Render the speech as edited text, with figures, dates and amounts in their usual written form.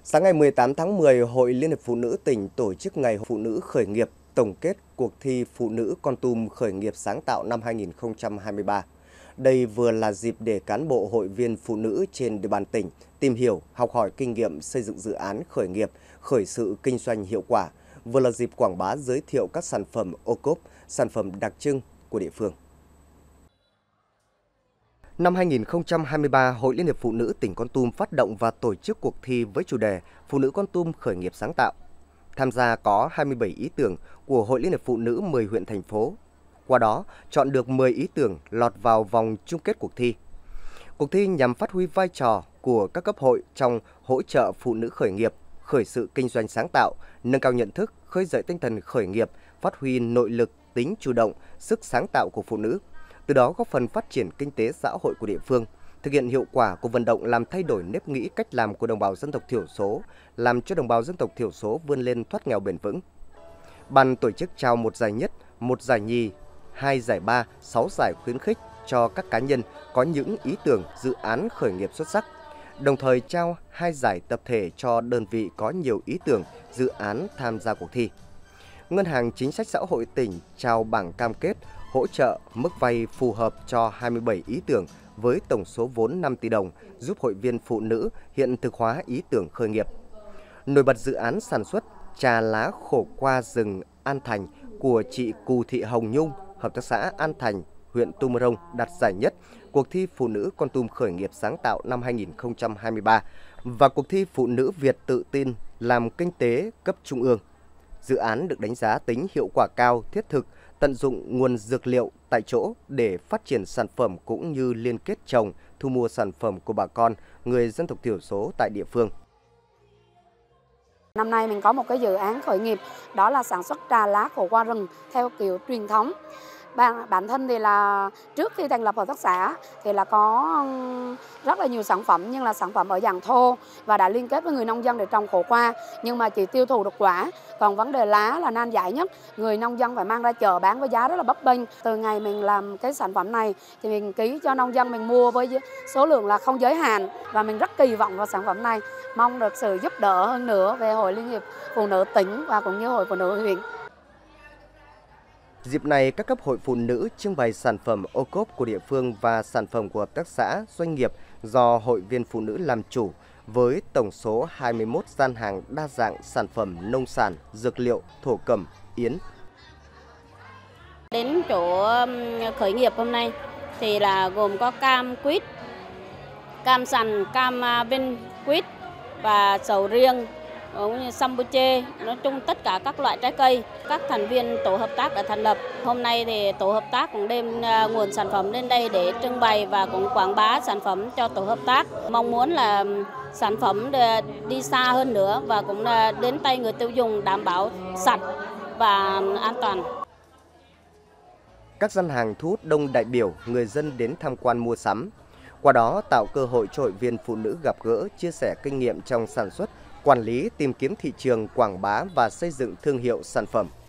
Sáng ngày 18 tháng 10, Hội Liên hiệp Phụ nữ tỉnh tổ chức Ngày Phụ nữ khởi nghiệp, tổng kết cuộc thi Phụ nữ Kon Tum khởi nghiệp sáng tạo năm 2023. Đây vừa là dịp để cán bộ hội viên phụ nữ trên địa bàn tỉnh tìm hiểu, học hỏi kinh nghiệm xây dựng dự án khởi nghiệp, khởi sự kinh doanh hiệu quả, vừa là dịp quảng bá giới thiệu các sản phẩm ô cốp, sản phẩm đặc trưng của địa phương. Năm 2023, Hội Liên hiệp Phụ nữ tỉnh Kon Tum phát động và tổ chức cuộc thi với chủ đề Phụ nữ Kon Tum khởi nghiệp sáng tạo. Tham gia có 27 ý tưởng của Hội Liên hiệp Phụ nữ 10 huyện thành phố. Qua đó, chọn được 10 ý tưởng lọt vào vòng chung kết cuộc thi. Cuộc thi nhằm phát huy vai trò của các cấp hội trong hỗ trợ phụ nữ khởi nghiệp, khởi sự kinh doanh sáng tạo, nâng cao nhận thức, khơi dậy tinh thần khởi nghiệp, phát huy nội lực, tính chủ động, sức sáng tạo của phụ nữ, từ đó góp phần phát triển kinh tế xã hội của địa phương, thực hiện hiệu quả của vận động làm thay đổi nếp nghĩ cách làm của đồng bào dân tộc thiểu số, làm cho đồng bào dân tộc thiểu số vươn lên thoát nghèo bền vững. Ban tổ chức trao 1 giải nhất, 1 giải nhì, 2 giải ba, 6 giải khuyến khích cho các cá nhân có những ý tưởng, dự án khởi nghiệp xuất sắc, đồng thời trao 2 giải tập thể cho đơn vị có nhiều ý tưởng, dự án tham gia cuộc thi. Ngân hàng Chính sách Xã hội tỉnh trao bảng cam kết hỗ trợ mức vay phù hợp cho 27 ý tưởng với tổng số vốn 5 tỷ đồng, giúp hội viên phụ nữ hiện thực hóa ý tưởng khởi nghiệp. Nổi bật dự án sản xuất trà lá khổ qua rừng An Thành của chị Cù Thị Hồng Nhung, Hợp tác xã An Thành, huyện Tumorong đạt giải nhất cuộc thi Phụ nữ Kon Tum khởi nghiệp sáng tạo năm 2023 và cuộc thi Phụ nữ Việt tự tin làm kinh tế cấp trung ương. Dự án được đánh giá tính hiệu quả cao, thiết thực, tận dụng nguồn dược liệu tại chỗ để phát triển sản phẩm cũng như liên kết trồng, thu mua sản phẩm của bà con, người dân tộc thiểu số tại địa phương. Năm nay mình có một cái dự án khởi nghiệp, đó là sản xuất trà lá khổ qua rừng theo kiểu truyền thống. Bản thân thì là trước khi thành lập hợp tác xã thì là có rất là nhiều sản phẩm, nhưng là sản phẩm ở dạng thô và đã liên kết với người nông dân để trồng khổ qua, nhưng mà chỉ tiêu thụ được quả, còn vấn đề lá là nan giải nhất, người nông dân phải mang ra chợ bán với giá rất là bấp bênh. Từ ngày mình làm cái sản phẩm này thì mình ký cho nông dân mình mua với số lượng là không giới hạn và mình rất kỳ vọng vào sản phẩm này, mong được sự giúp đỡ hơn nữa về Hội Liên hiệp Phụ nữ tỉnh và cũng như Hội Phụ nữ huyện. Dịp này, các cấp hội phụ nữ trưng bày sản phẩm ô cốp của địa phương và sản phẩm của hợp tác xã, doanh nghiệp do hội viên phụ nữ làm chủ với tổng số 21 gian hàng đa dạng sản phẩm nông sản, dược liệu, thổ cẩm, yến. Đến chỗ khởi nghiệp hôm nay thì là gồm có cam quýt, cam sành, cam vinh quýt và sầu riêng, cũng như sambuche, nói chung tất cả các loại trái cây. Các thành viên tổ hợp tác đã thành lập. Hôm nay thì tổ hợp tác cũng đem nguồn sản phẩm lên đây để trưng bày và cũng quảng bá sản phẩm cho tổ hợp tác. Mong muốn là sản phẩm đi xa hơn nữa và cũng đến tay người tiêu dùng đảm bảo sạch và an toàn. Các gian hàng thu hút đông đại biểu, người dân đến tham quan mua sắm. Qua đó tạo cơ hội cho hội viên phụ nữ gặp gỡ, chia sẻ kinh nghiệm trong sản xuất, quản lý, tìm kiếm thị trường, quảng bá và xây dựng thương hiệu sản phẩm.